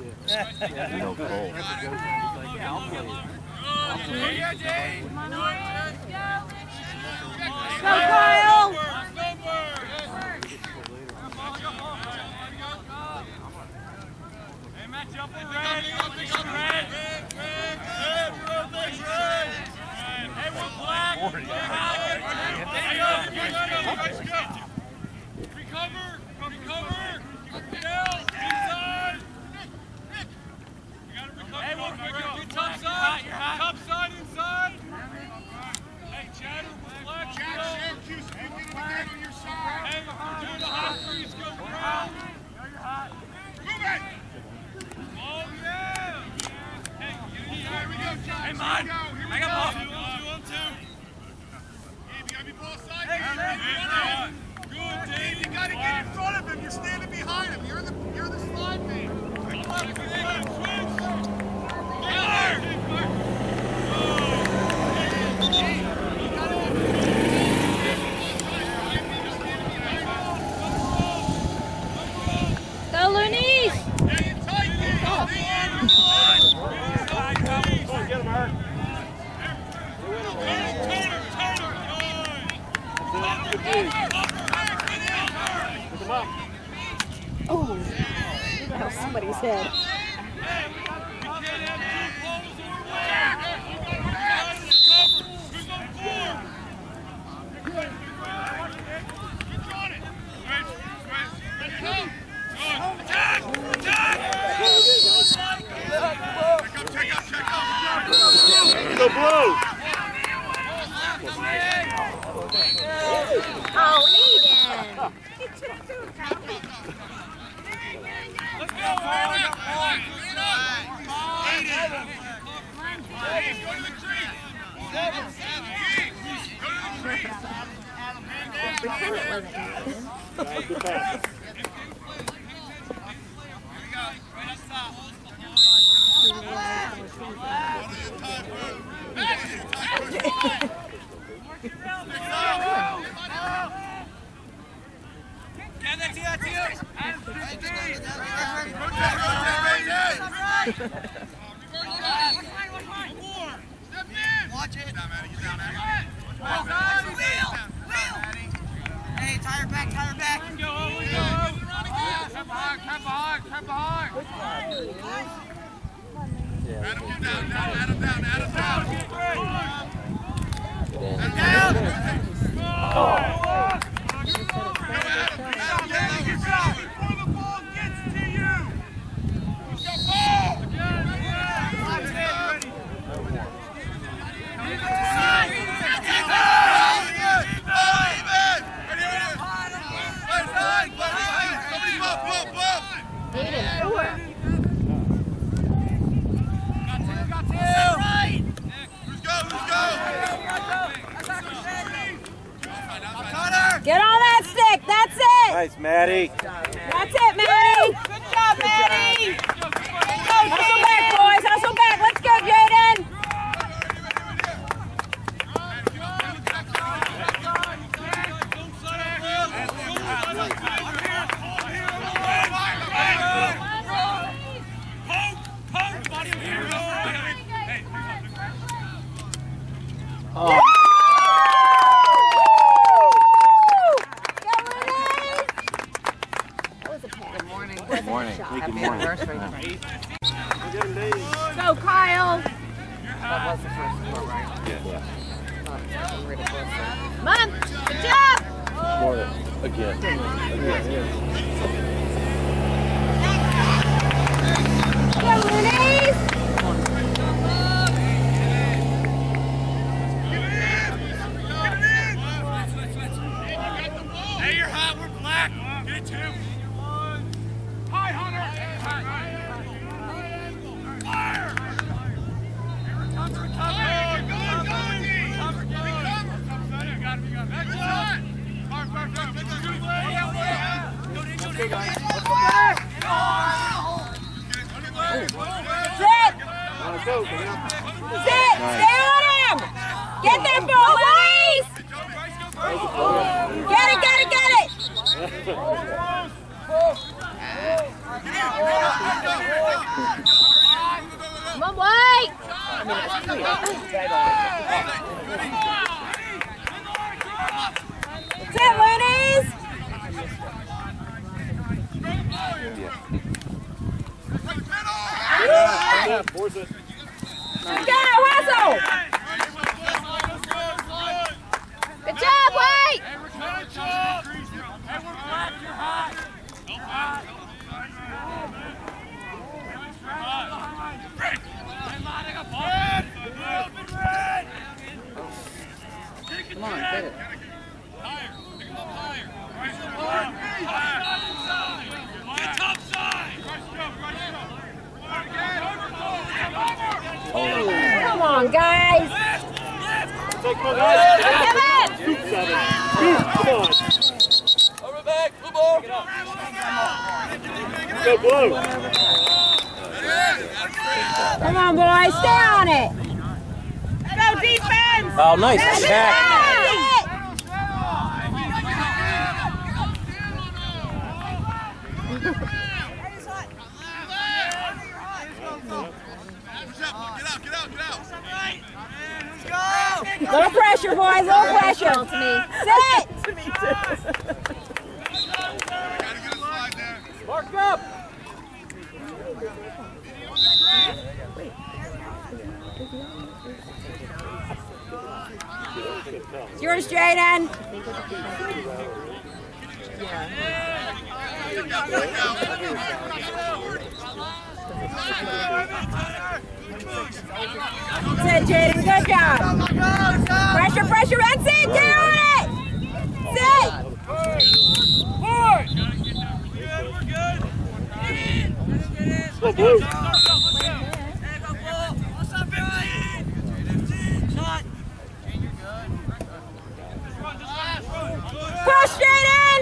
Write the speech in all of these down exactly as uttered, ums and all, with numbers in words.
You know, Cole. Yeah, I'll play. I'll play. Go, Kyle! Hey, Matt, jump in red. Red. Hey, we're black. Recover. Recover. Get out. Inside. You gotta recover. Hey, we're top side. Top side inside. Hey, Chatter, we're black. Chatter, Syracuse, you get it again on your side. Hey, we're doing the hot freeze. Go around. Now you're hot. Move it. Oh, yeah. Hey, here we go, Josh. Hey, man. I got ball. Two on two on two. Dave, you gotta be ball side. Hey, good, Dave. You gotta get in front of him. You're standing behind him. You're the you're the slide man. Come on, switch. Go, Loonies! Oh, that was somebody's head. Go blue! Oh, Aiden! Let's go, Aiden! Aiden, go to the tree! Seven, seven, eight! Go to the tree! Pretend it wasn't Aiden. Good pass. Watch it. Hey, tie her back, tie her back. Go, go. Come behind, come behind, come behind. Adam, get down, down, Adam, down, Adam, down. Adam, down. Oh. Before the ball gets to you. Who's got ball? Aiden, four. Get on that stick, that's it! Nice, Maddie. That's it, Maddie! Good job, Maddie! Hustle back, boys, hustle back, let's go, Jaden! Oh. Good morning. Good morning. Good morning. Go, Kyle. That was the first score, right? Yeah. Come on. Good job. More again. Again. Go, Loonies. Hey, you're hot, we're black. Get it, two. Hi, Hunter. Fire! Recover, recover. Go, go, D. Recover, recover. You got it, you got it. Good shot. Fire, fire, fire. Good play. Go, D, go, D, go, D. Sit. Go. Sit. Stay on him. Get that ball, Loonies. Get it, get it, get it. Get it. Come on, Blake! That's it, Loonies! Yeah, force it. Go, Hassel! Good job, White! Come on, get it. Come on, guys! Take my guys. Come in! Scoop seven. Scoop, come on. Over back, blue ball. Go blue. Come on, boys, stay on it! Go defense! Oh, nice That's attack. it! Little pressure, boys, little pressure. To me. Sit! To me, too. Mark up. It's yours, Jaden. That's it, Jaden. Good job. Pressure, pressure. That's it. Get on it. Sit. Go blue. Push, Jaden.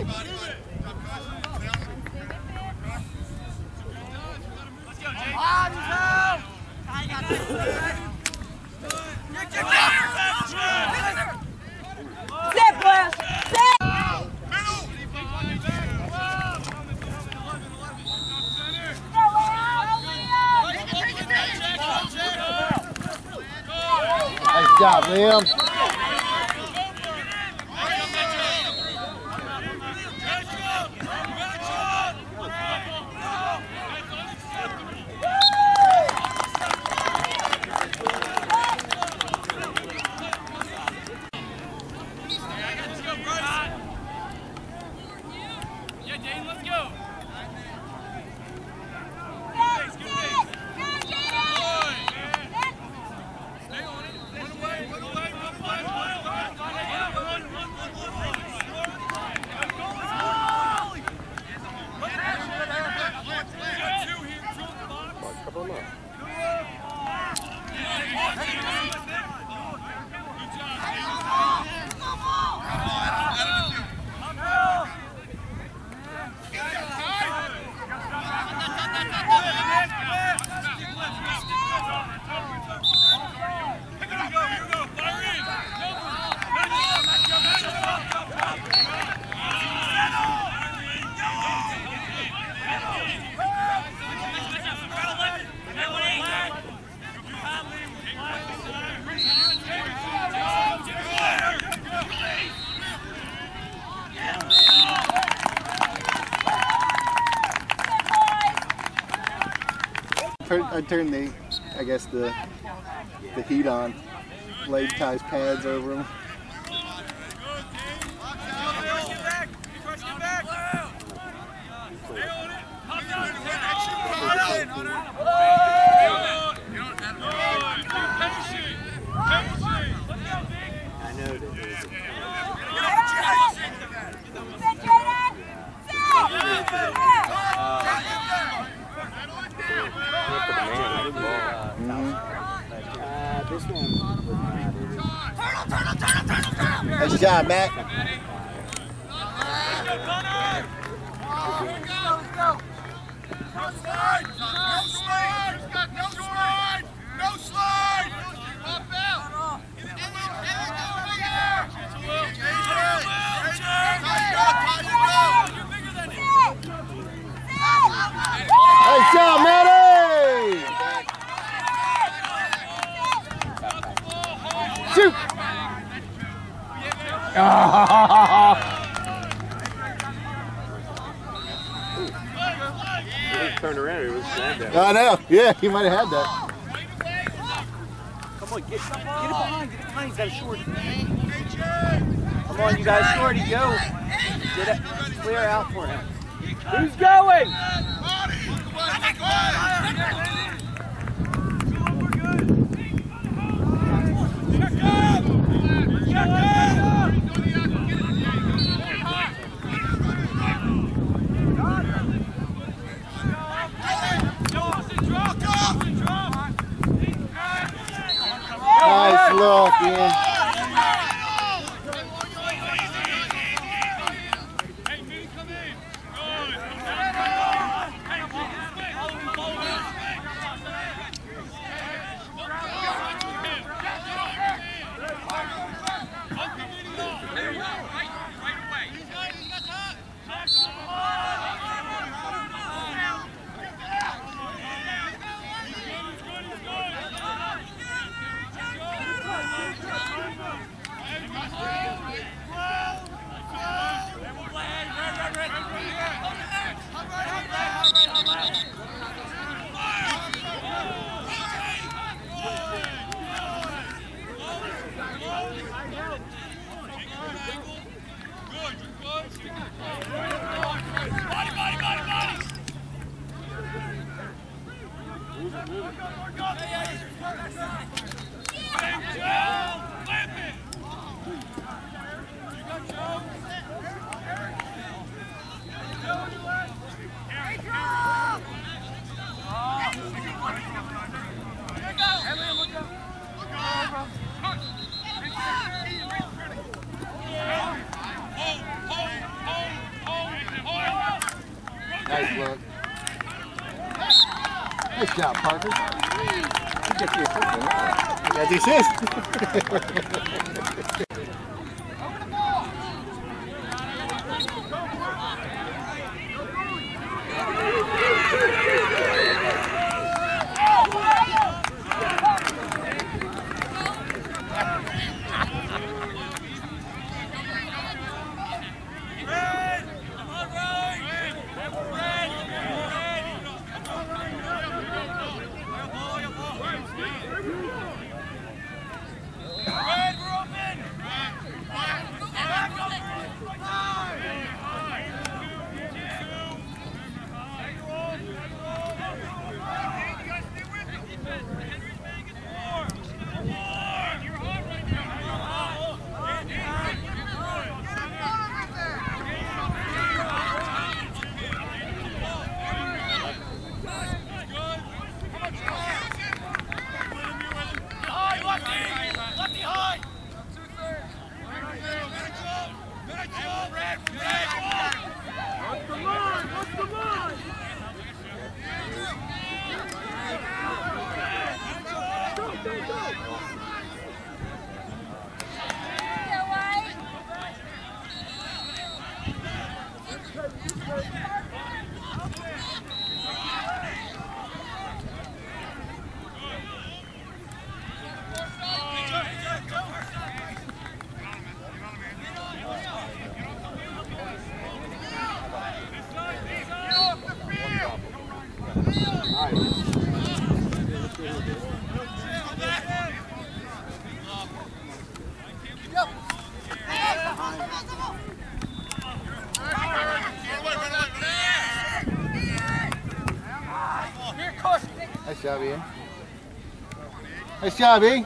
Sit, Blue. Sit. Nice job, Liam. I turned the, I guess the, the heat on, laid ties pads over them. I know that Nice job, Matt. Nice job, Matty! turned around, he was slammed down. I know. Yeah, he might have had that. Come on, get, get it behind. Get it behind. He's got a short. Come on, you guys, shorty, go. Get it. Clear out for him. Who's going? Nice look, Ian. Nice look. Nice job, Parker. You get the assist. You got the assist. Nice job, Ian. Nice job, Ian.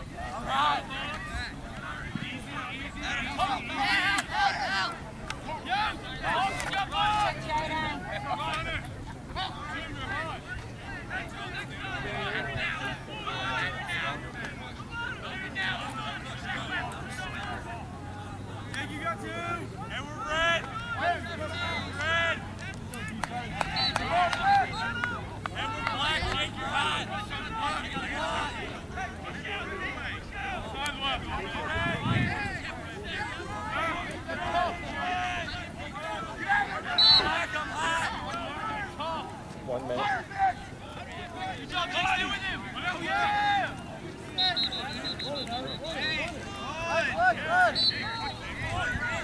One minute.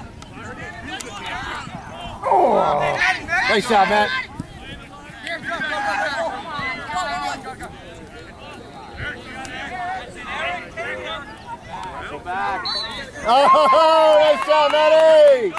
Oh, nice job, Matt. Oh, nice job, Maddie!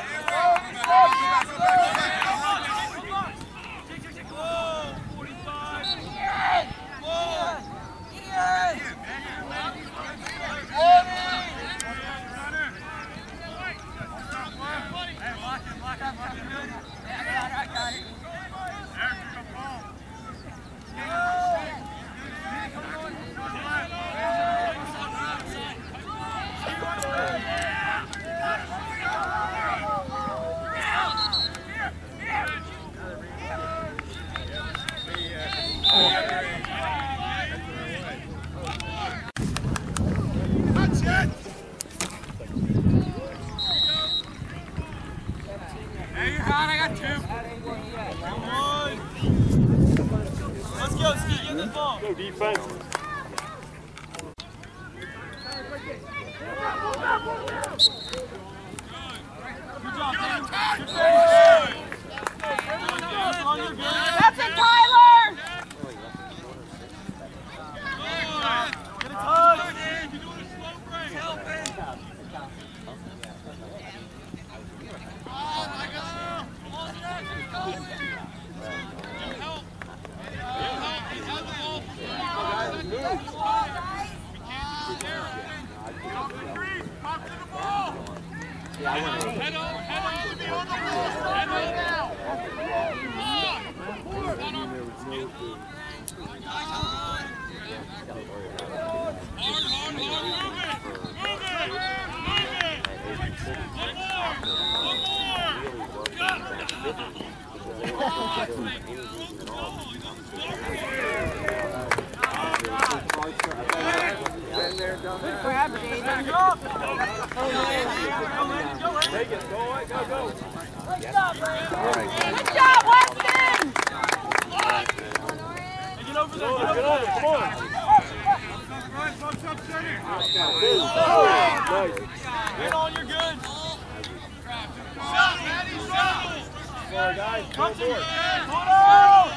Go defense. That's it, Tyler! Get a touch! You're doing a slow break. Help it! Oh my God! Close it out! You help! You help! You have the ball! Pop to the ball! Head up! Head up! Head up! Be on the ball! Head up! Hard, hard, move it! Move it! Move it! One more! One more! Good grab, David. Take it. Go away. Go, go. Good job, Brandon. Good job, Weston. Get over there. Get over there. Come on. Nice. Get on, you're good. Shot, Maddie, shot. Sorry, guys. Go for it. Hold on.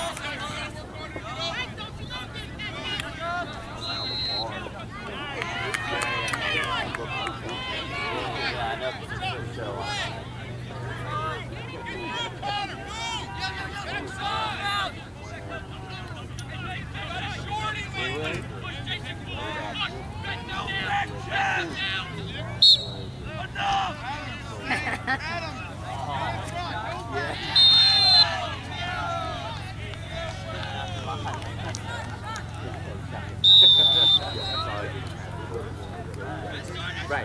Right.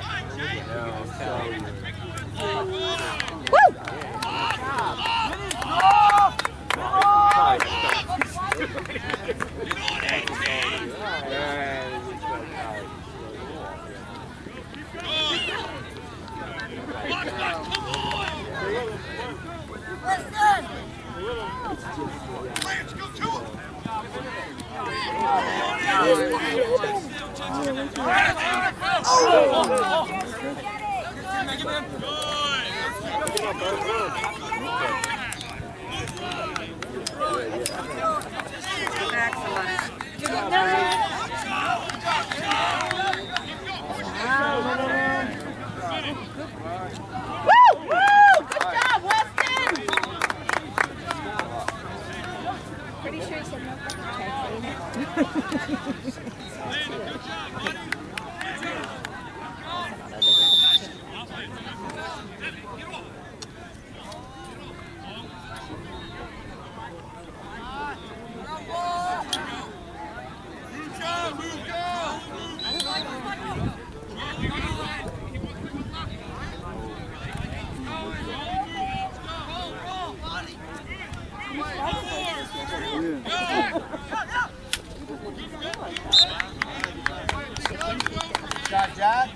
Shot, Jack.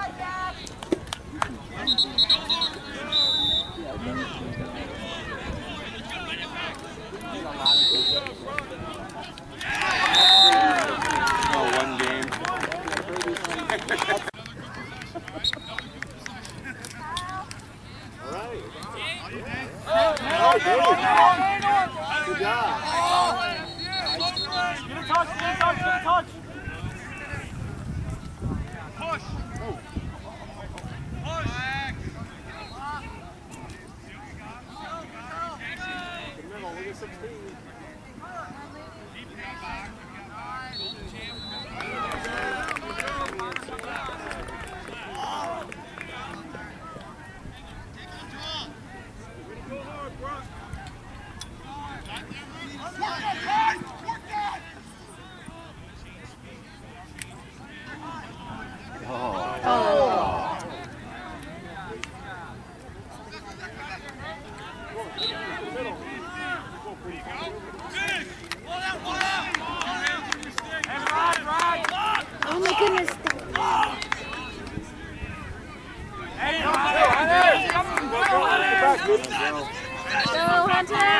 Oh, one game. All right. Good job. Get a touch, get a touch, get a touch. Push. sixteen. Oh my goodness. Go, Hunter!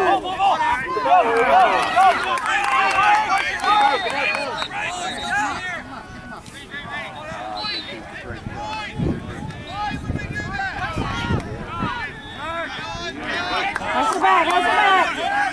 How's the back? How's the back?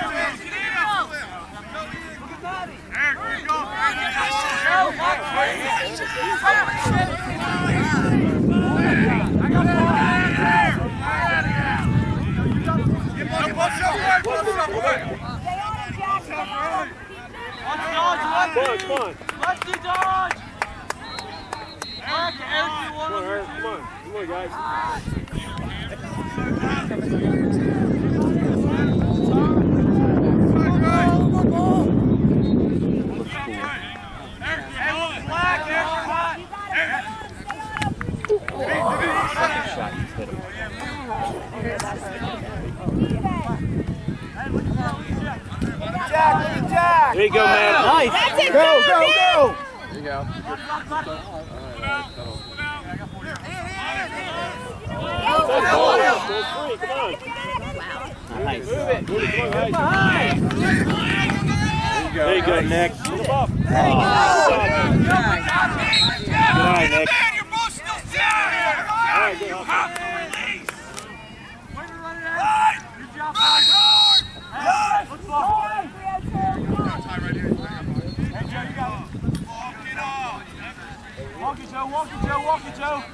Come on, come on. Let's do dodge! Eric, Eric, you Come want on, Eric, come on. Come on, guys. Shot, you hit him. There you go, man. Nice. That's it, Go, go, go! There you go. Go free, come on. Nice. Move it. Move it, come on, guys. There you go, Nick. Put him up. Good eye, Nick. You're both still standing! All right, good. You have to release! Way to run it out! Good job, guys! Let's walk. Hey, Joe, you got it. Walk it off. Walk it, Joe. Walk it, Joe. Walk it, Joe.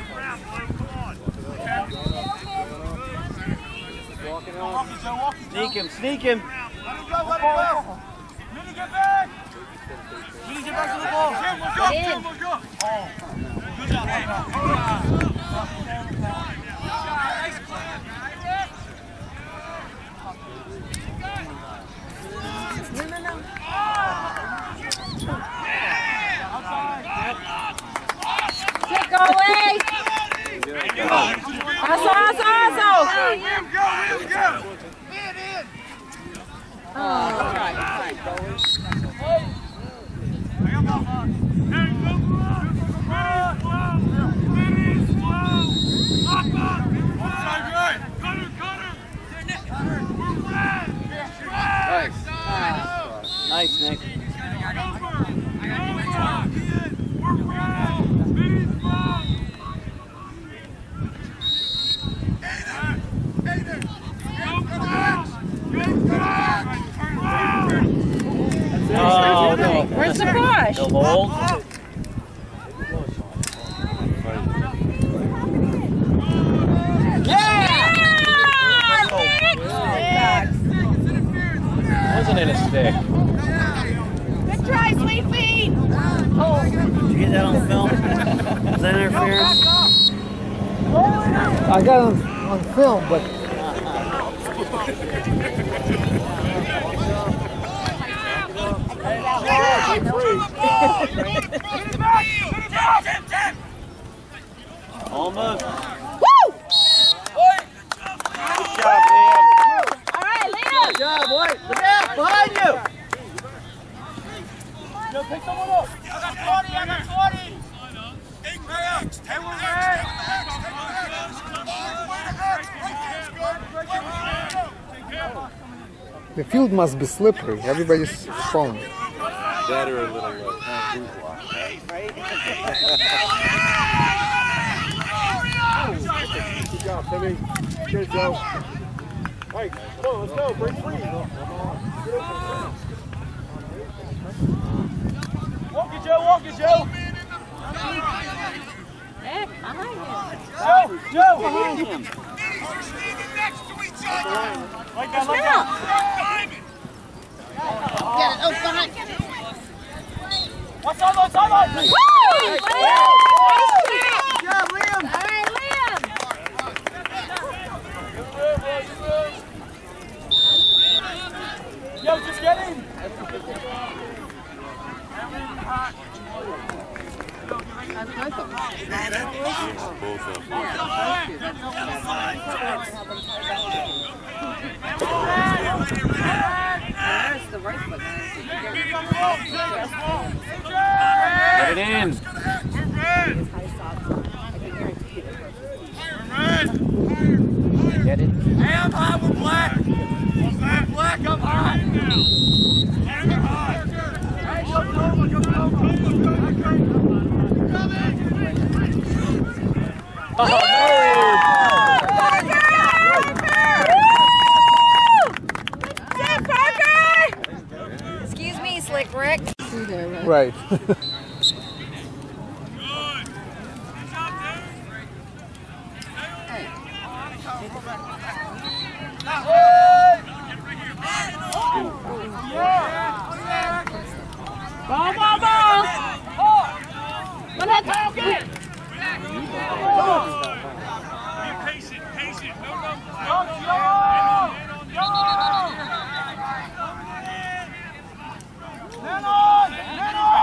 Walk it, Joe. Walk it, Joe. Sneak him, sneak him. Let him go, let him go. Minnie, get back. Minnie, get back to the ball. Jim, we'll go. Jim, we'll go. Oh, good job. Hey. Nice play. No, no, no. Kick, go away. Also, also, also. William, go, William, go. Oh. Nice. Nice, Nick. Oh, no. Where's the push? No hold. Wasn't it a stick? Good try, sweet feet. Did you get that on film? Was that interference? I got it on, on film, but Almost. Woo! Good job, Liam. All right, Liam. Good job, boy. Look out, behind you. Joe, pick someone up. I got forty, I got forty. Hey, Max, take the Max, the field must be slippery. Everybody's falling. That or a little low. Good job, Timmy. Good, Joe. All right, come on, let's go. Break free. Walk it, Joe, walk it, Joe. Nick, behind you. Joe, Joe, Behind him. Standing next to each other. Like that, like that. Get it. Oh, behind. What's on, what's on, what's on? Woo! Nice job, Liam. All right, Liam. Yo, just get in. That's both of them. Both of them. Yeah, those two. That's There's the right foot. Get it in. Get it. Hey, I'm hot with black. Black, black, I'm hot. Hey, go, go, go, go, Oh, no. Excuse me, Slick Rick. Right. Ball, ball, ball. Come on, go. Be patient, patient. No numbers. Go, go, go. Man on, man on.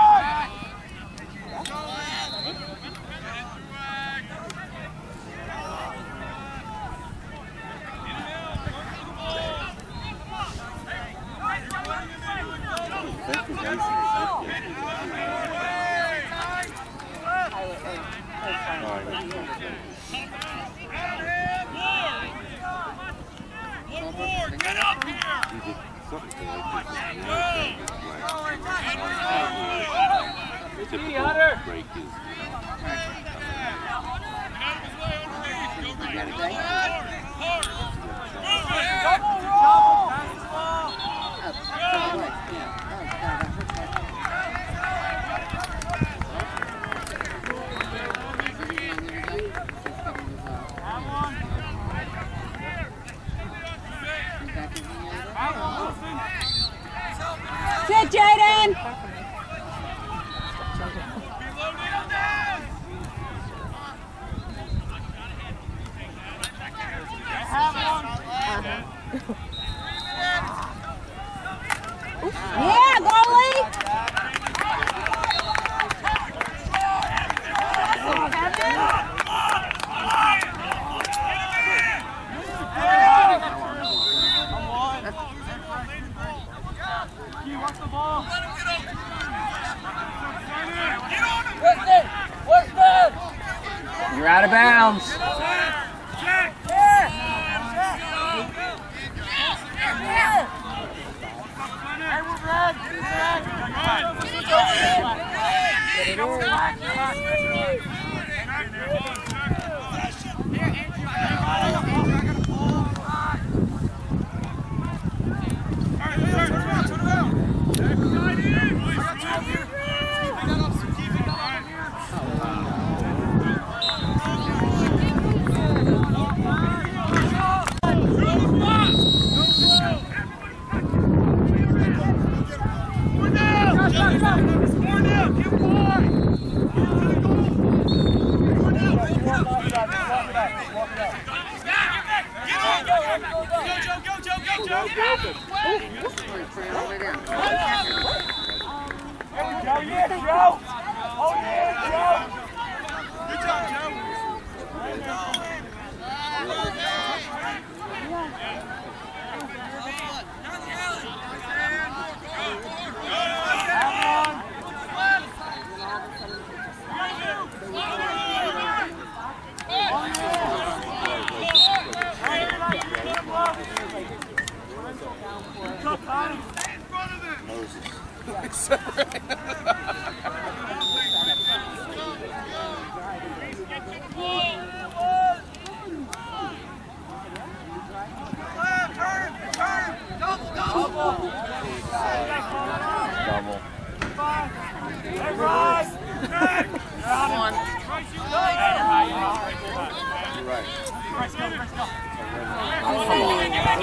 One more, get up here. Typical break is, you know. Sit, Jaden. Yeah, goalie. You're out of bounds.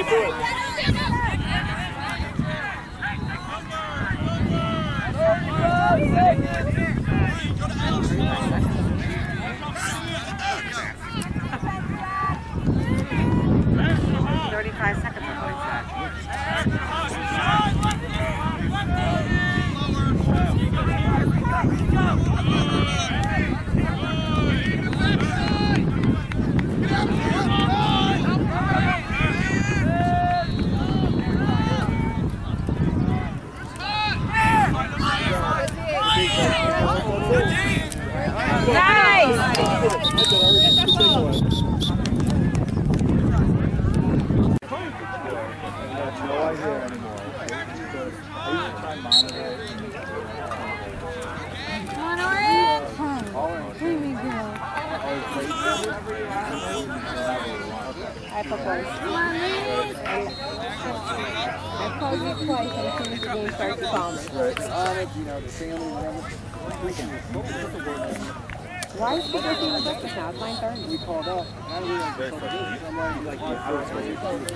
Thirty-five seconds. I propose. I called you twice, and as soon as the game starts, you call me. You know, the family, whatever. Why is the girl eating breakfast now? It's nine thirty. We called up. I really like I'm like, I was ready to go.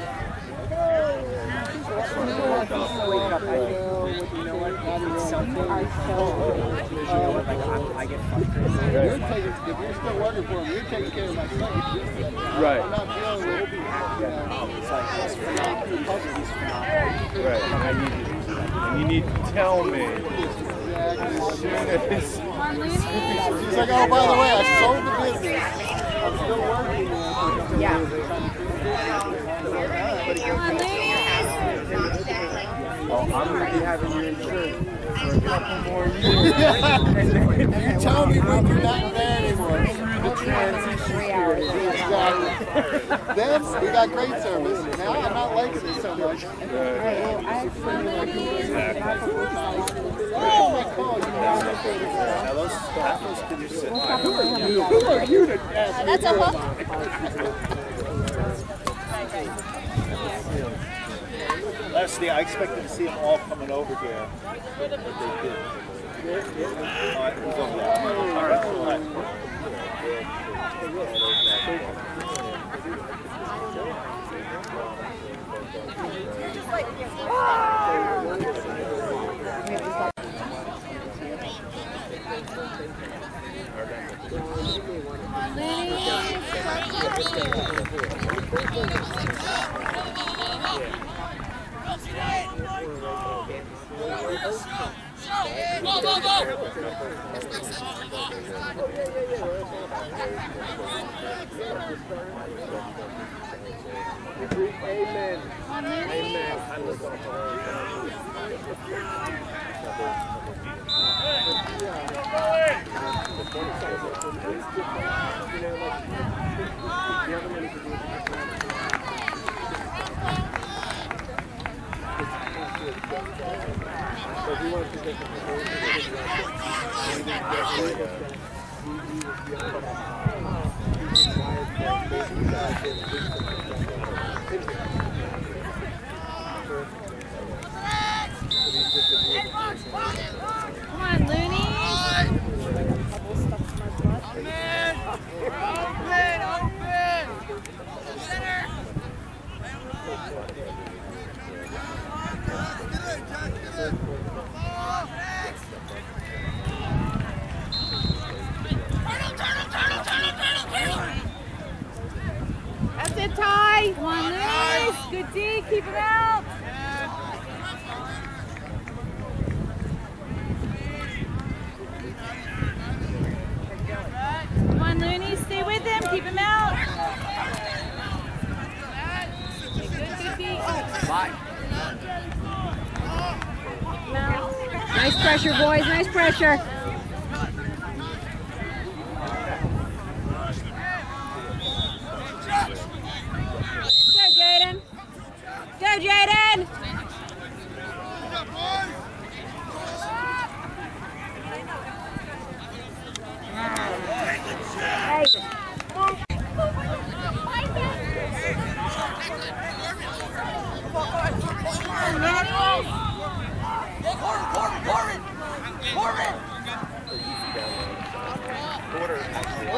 Wake up, I know, you know what, not even You are so I get frustrated. You're taking, if you're still working for him, you're taking care of my son. Right. I'm not dealing with, you know, it's like, it's phenomenal. He's phenomenal. Right. I need you. And you need to tell me. He's like, oh, by the way, I sold the business. I'm still working. Yeah. Oh, I'm going to be having your insurance for a couple more years. You tell me when you're not there anymore. The transition period. Exactly. Then we got great service. Now I'm not liking it so much. Oh my God! Now those apples can you sit by? Who are you? Who are you to ask me? That's a hook. Leslie, I expected to see them all coming over here. But they didn't. All right, we'll go there. All right, all right. Go, go, go! Amen. Amen. Come on, Looney. Open! Open! Center! That's it, Ty. Come on, Looney. Good D. Keep him out. Come on, Looney. Stay with him. Keep him out. Good, good D. Bye. Nice pressure, boys. Nice pressure. Go, Jaden. Go, Jaden. Hey.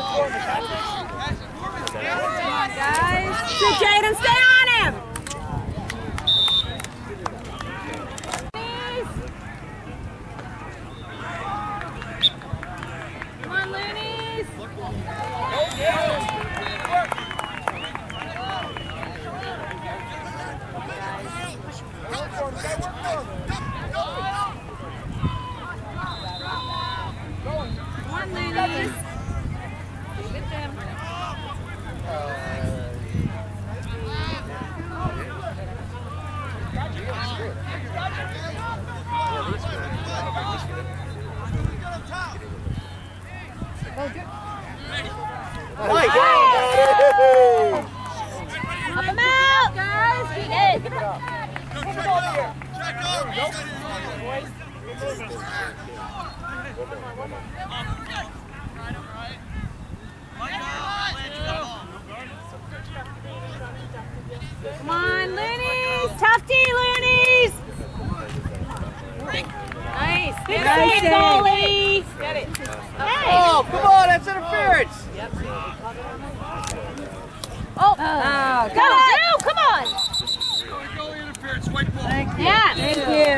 Come on, guys. Good, Jaden. Stay on him. Nice. Up and out, guys. Get in. Come on, Loonies. Tough D, Loonies. Nice. Good save, goalie. Get it. Hey. Oh, come on, that's interference. Oh, oh, go, Drew, come on. Goalie interference, white ball. Thank you. Yeah. Thank you.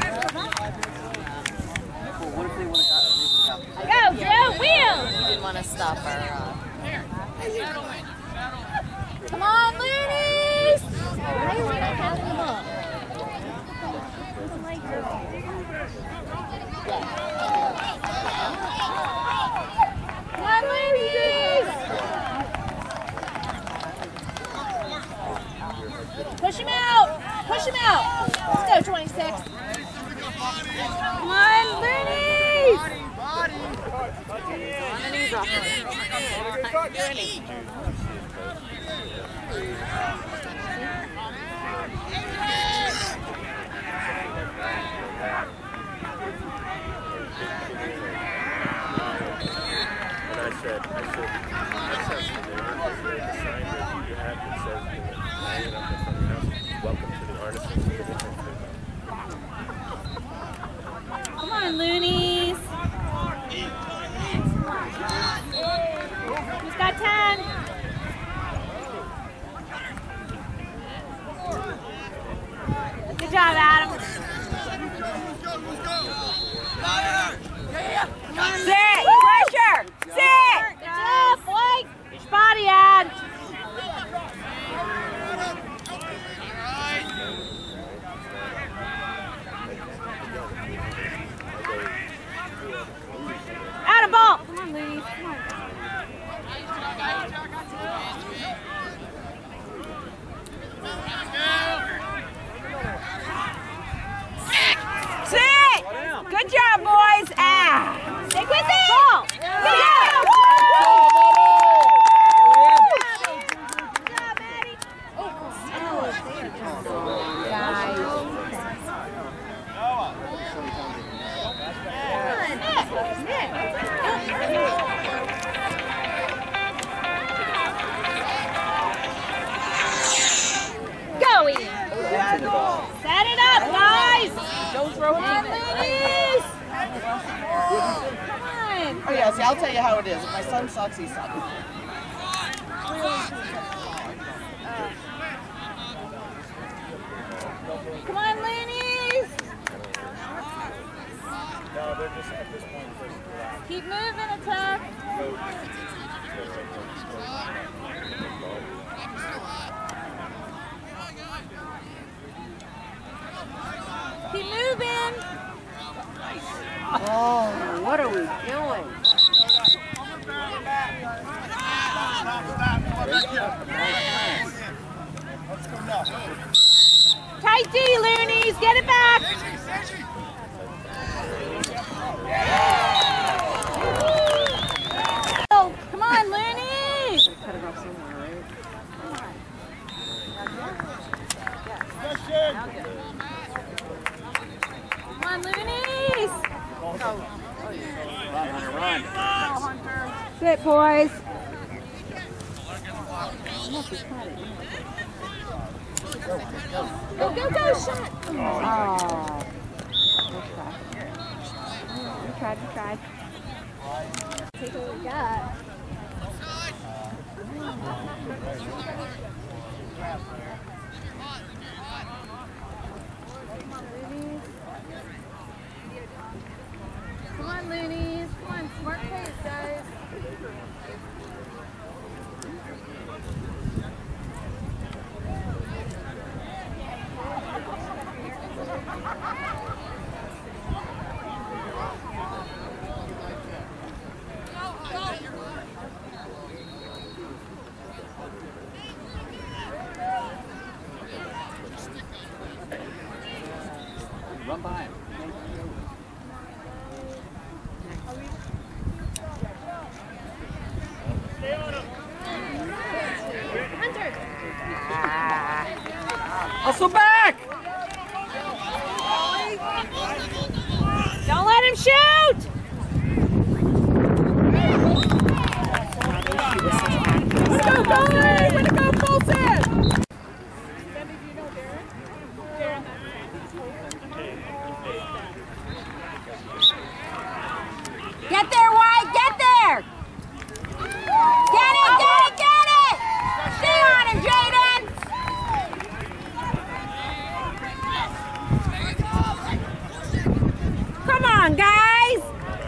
Go, Drew, wheel. Didn't want to stop our. Uh... Come on, Loonies. Why are we not having them up? Come on, Loonies. Push him out! Push him out! Let's go, twenty-six. Come on, Loonies! And I said, I said, I said, the sign that you have that says, welcome to the Artisans. Come on, Loonies. Who's got ten? Good job, Adam. Sit! Pressure! Sit! Good job, Blake. Get your body on. Out of ball! Come on, Loonies. Come on. Sit! Good job, boys. Ah! Stick with it! Ball! Good job! Good job, Maddie. Oh, guys. Going. Set it up, guys. Don't throw it. Ladies. Come on. Oh yeah, see, I'll tell you how it is. If my son sucks, he sucks. Come on, ladies. No, they're just at this point. Keep moving, attack. Keep moving. Oh, what are we doing? Tight D, Loonies. Get it back. Oh, come on, Loonies. Cut it off somewhere, right? Come on, Loonies. Run, Hunter, run. Sit, boys. Go, go, go, shot. Oh. We tried, we tried. Take what we got. Come on, Loonies. Come on, smart plays, guys. Run by him. shoot! Let's go, boys! Way to go, Colson! Get there, White! Get there! Get it! Get it! Get it! Stay on him, Jaden! Come on, guys!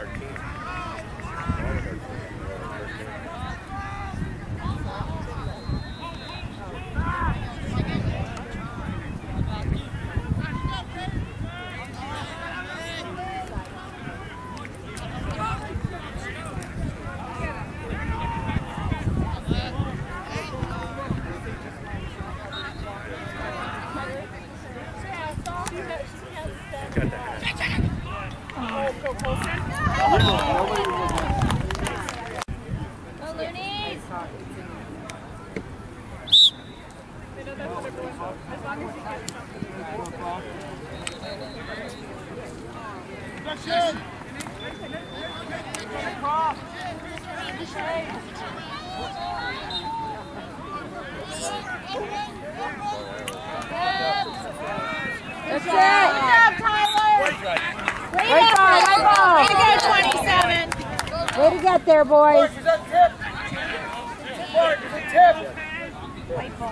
That's it! Good job, Tyler! Great ball, great ball! Way to go, twenty-seven! Way to get there, boys! Is that tip? Mark, is it tip? White ball.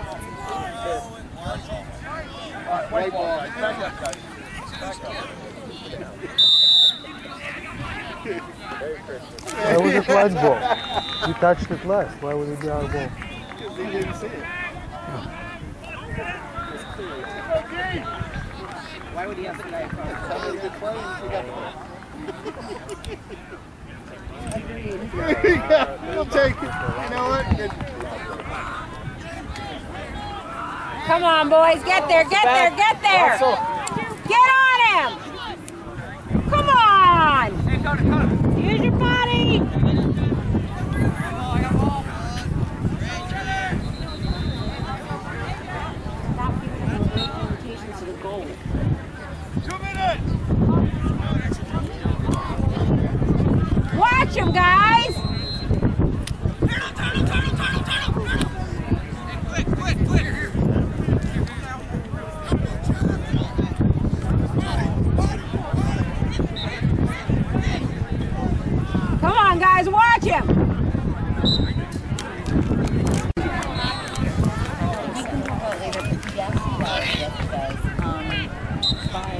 White ball. Back up, guys. Back up. Why was it white ball? You touched it last. Why would it be our ball? Because he didn't see it. Why would he have the guy across? Somebody's good playing. He got the ball. Agreed. There you go. He'll take it. You know what? Good. Come on, boys. Get there, get there, get there! Get on him! Come on! Use your body! To the goal. Two minutes! Watch him, guys! Turtle, turtle, turtle, turtle, turtle, turtle! Quick, quick, quick! Come on, guys, watch him! We can talk about it later, but yes, he does. Yes, he does. Um, but...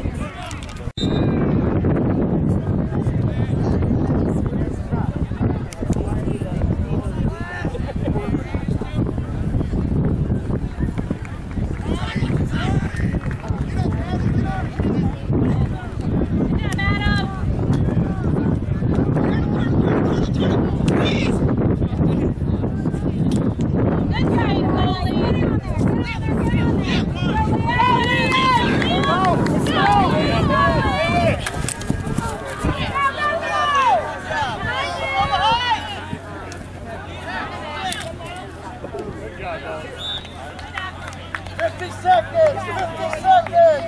fifty seconds! fifty seconds!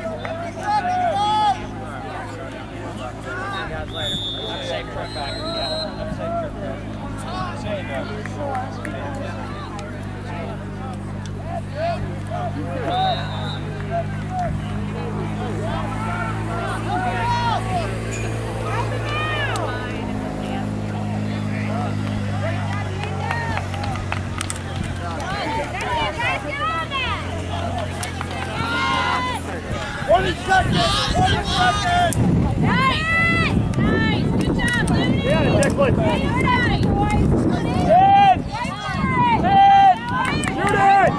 twenty seconds! twenty seconds! Nice! Nice! Good job, Lucy! Yeah, Declan. Hey, you're nice, boys! Ted! Ted! Shoot it!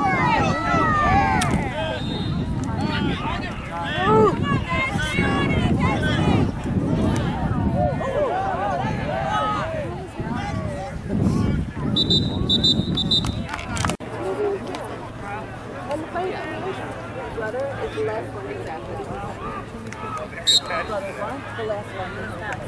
Brother is the last one exactly. Brother what? The last one is not.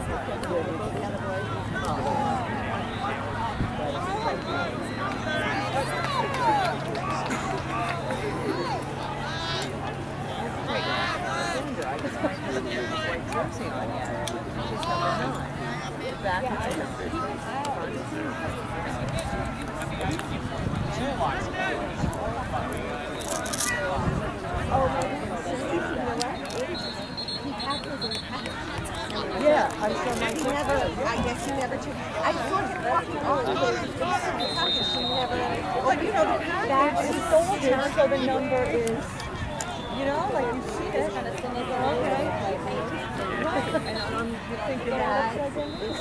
Yeah, I'm sure my never, I guess he never took, I thought it walking on the way to she never, well, you know, that's a soldier, so the number is, you know, like you see it, and it's okay. Right, and um, you think that is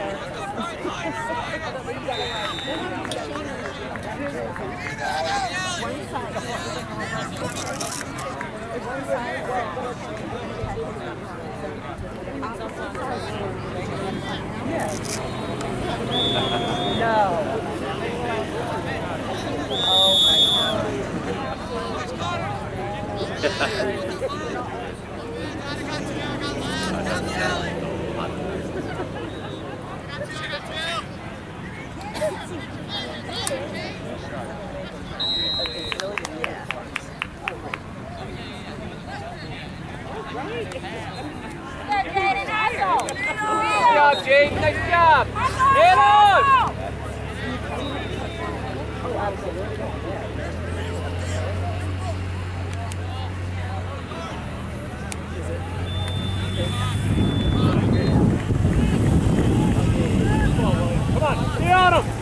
one side, one side, no. Oh Nice job, Jake. Nice job. Hit on. Come on, stay on him.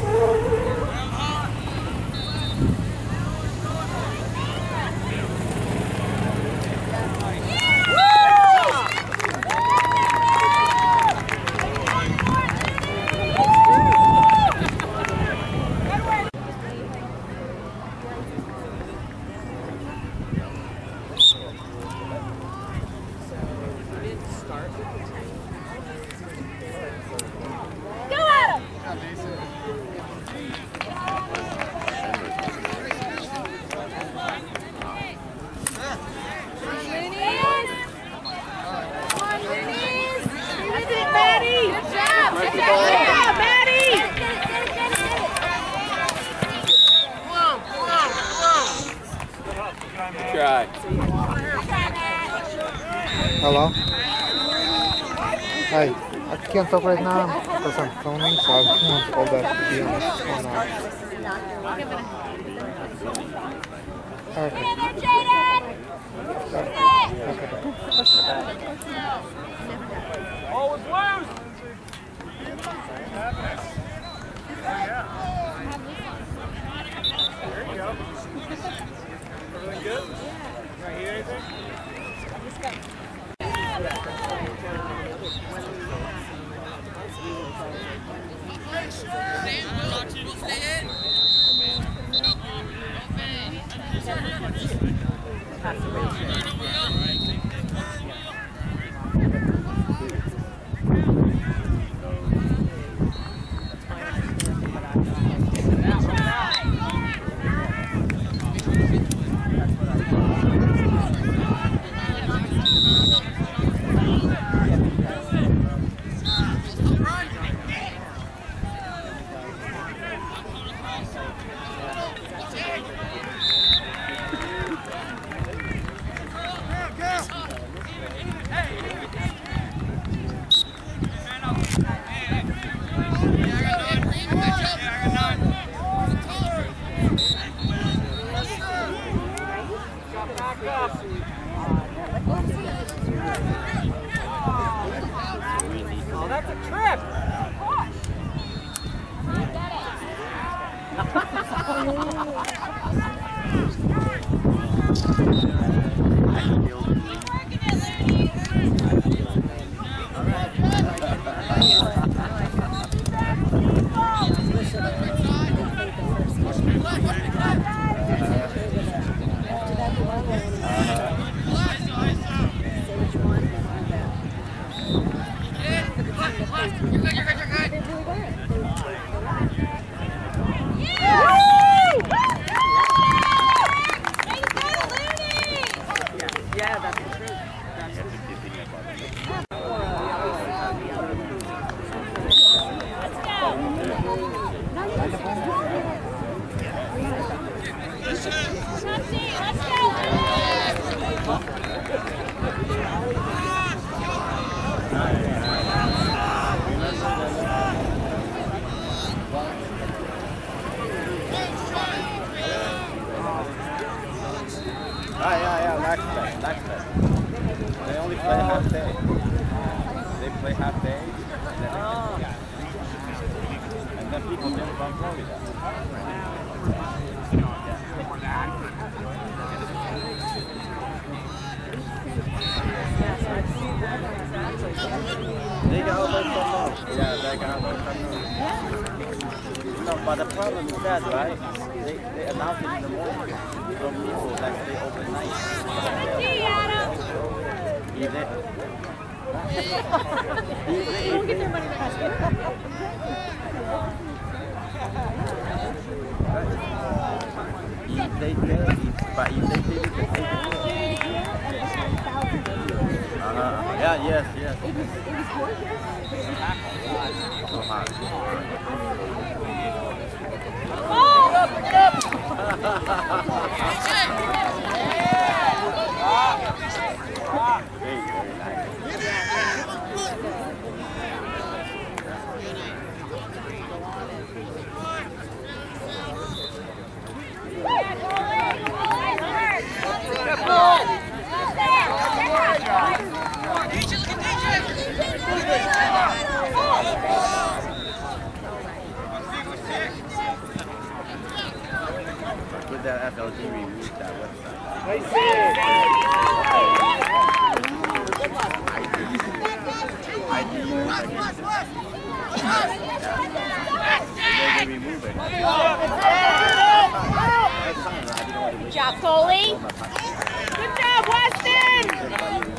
Hello? Hi, I can't talk right now because I'm filming, so I don't want all that to be on the phone now. Okay. Always loose! There you go. Everything good? Can I hear anything? Oh, that's a trip! Yeah, that's the truth. That's the truth. Let's go! Let's go! Ah, yeah, yeah, lax bet, lax bet. They only play half day. They play half day, and then, oh. and then people didn't from Florida. They got all those from Yeah, they got all those from No, but the problem is that, right? They, they announce it in the morning. Some people that stay overnight. If they, if they, if they, if they tell you, but if they tell you to take it, uh-huh. Yeah, yes, yes. So hard. Oh! Pick it up! With that F L G, we moved that website. Nice I D, they're going to remove it. Good job, Coley. Good job, Weston.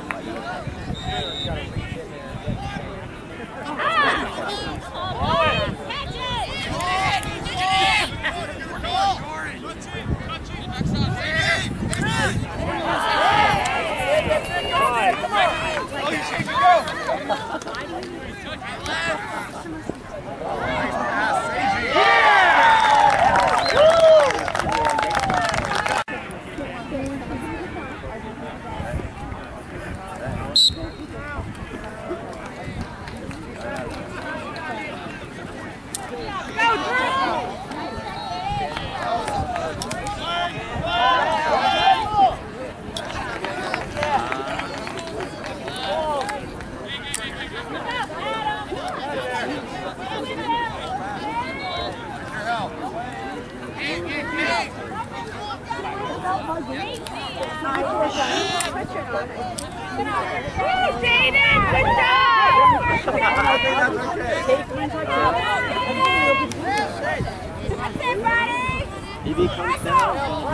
If he comes down,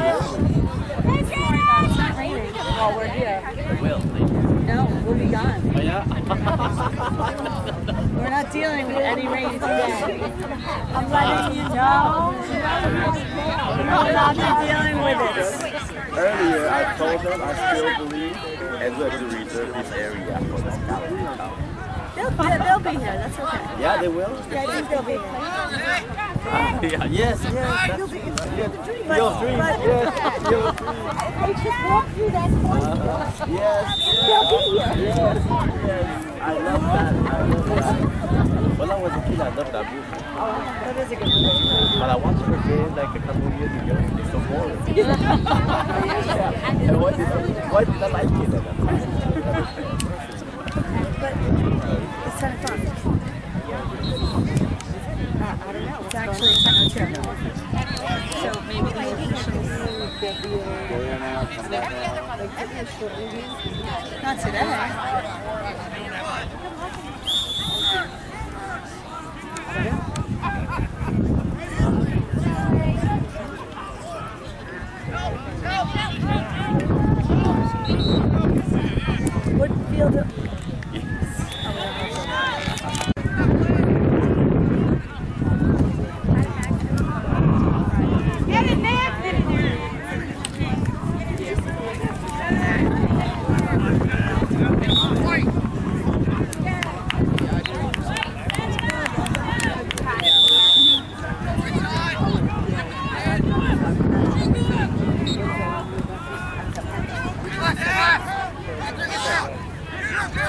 While we're here. it will. No, we'll be gone. Oh, yeah? We're not dealing with any rain today. I'm letting you know. We're not dealing with it. Earlier, I told them I still believe Edward to reserve this area for the scout. They'll, they'll be here, that's okay. Yeah, they will? Yeah, I think they'll be here. Uh, yeah, yes, yes, that's You'll be in yes. Your dream, yes, your dream. They just walk through that point. Uh, yes, They'll be here. yes, yes. I love that, I love that. When I was a kid, I loved that movie. Oh, that is a good movie. But I watched it again like a couple of years ago. It's so boring. And why did I, why did I like it at that time? But it's kind of fun. Uh, I don't know. It's actually kind of terrible. So maybe the officials will be like not today. What field? Get it, Nick! Get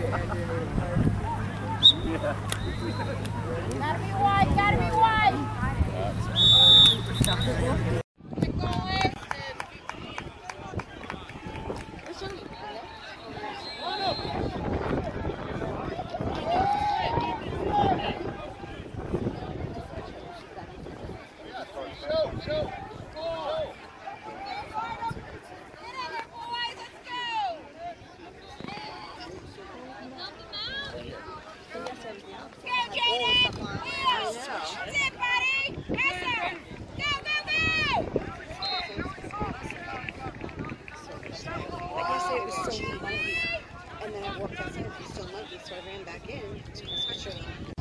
Gotta be wide, gotta be wide. And then I walked outside, it was still muggy, so I ran back in to my sweatshirt on.